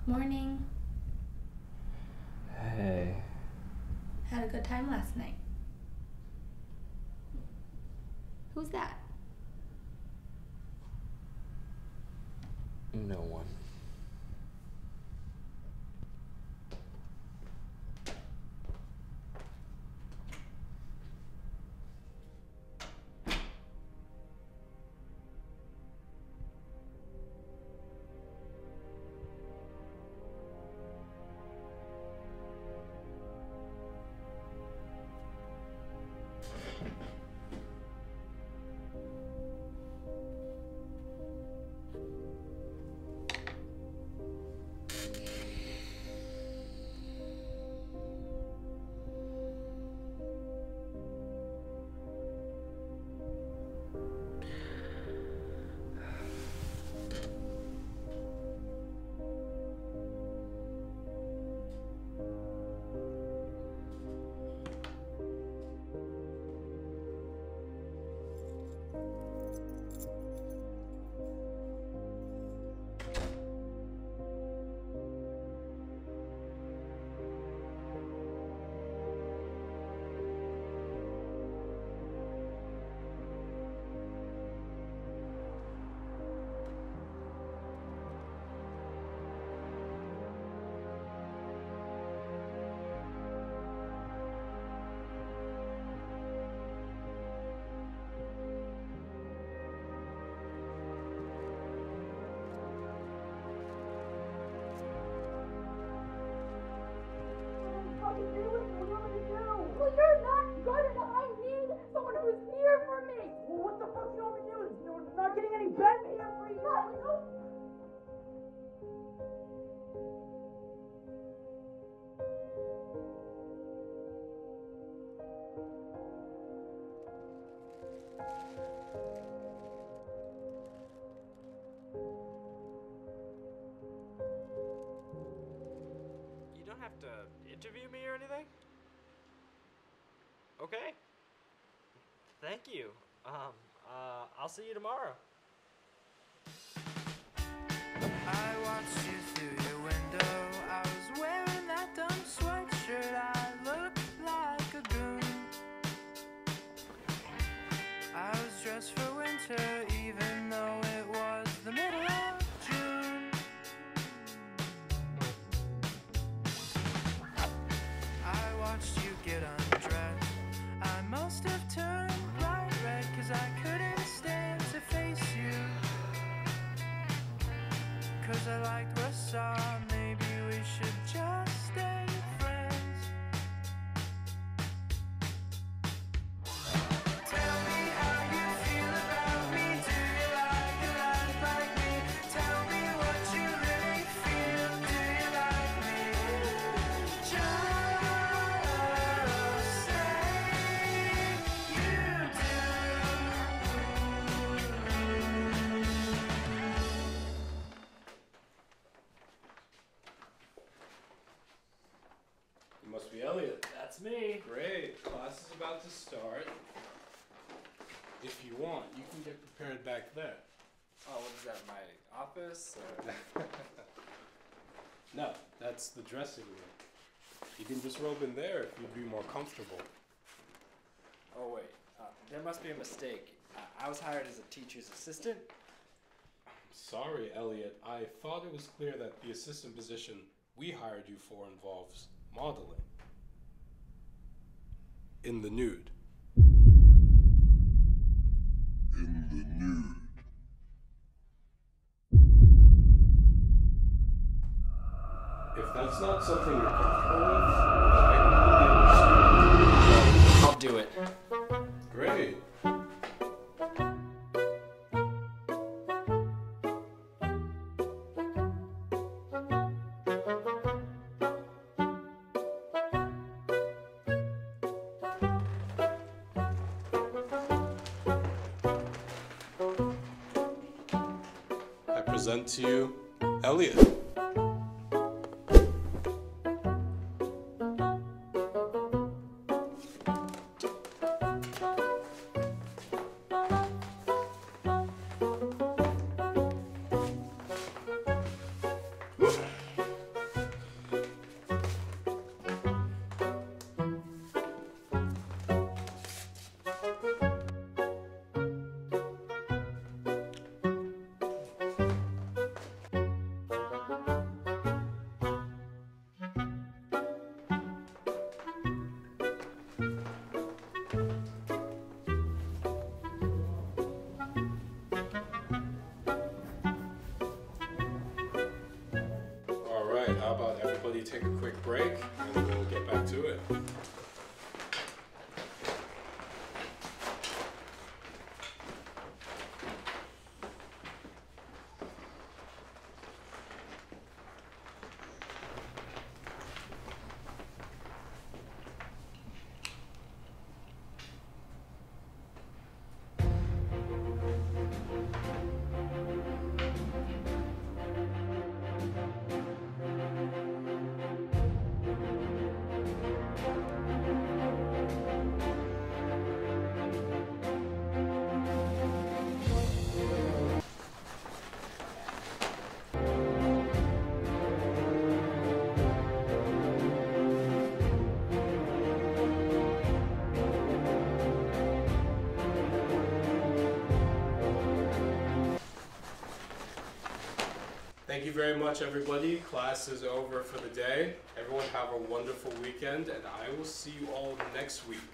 Morning. Hey. Had a good time last night. Who's that? No one. Well, you're not good enough. I need someone who's here for me. Well, what the fuck you want me to do? You're not getting any better here for you. You don't have to interview me or anything? Okay. Thank you. I'll see you tomorrow. I watched you through your window. I was wearing that dumb sweatshirt. I looked like a goon. I was dressed for winter, even though it was the middle of June. I watched you get undressed. I must have turned bright red, 'cause I couldn't stand to face you. 'Cause I liked what I saw, maybe we should just stay friends. Tell me how you feel about me, do you like a life like me? Tell me what you really feel, do you like me? Just say you do. You must be Elliot. That's me. Great. Class is about to start. If you want, you can get prepared back there. Oh, what is that, my office? No, that's the dressing room. You can just robe in there if you'd be more comfortable. Oh, wait. There must be a mistake. I was hired as a teacher's assistant. Sorry, Elliot. I thought it was clear that the assistant position we hired you for involves modeling. In the nude. In the nude. If that's not something you're comfortable with, I completely understand. I'll do it. Great. I present to you Elliot. about everybody take a quick break and we'll get back to it. Thank you very much, everybody. Class is over for the day. Everyone have a wonderful weekend, and I will see you all next week.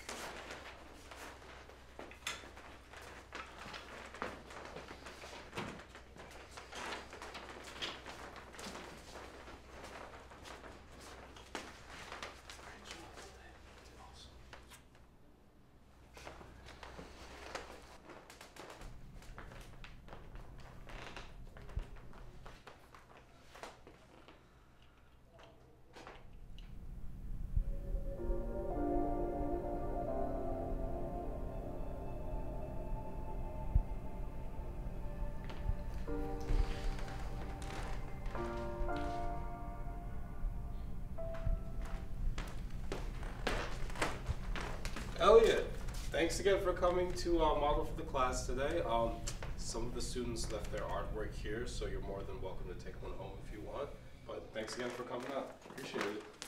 Elliot, thanks again for coming to model for the class today. Some of the students left their artwork here, so you're more than welcome to take one home if you want. But thanks again for coming out. Appreciate it.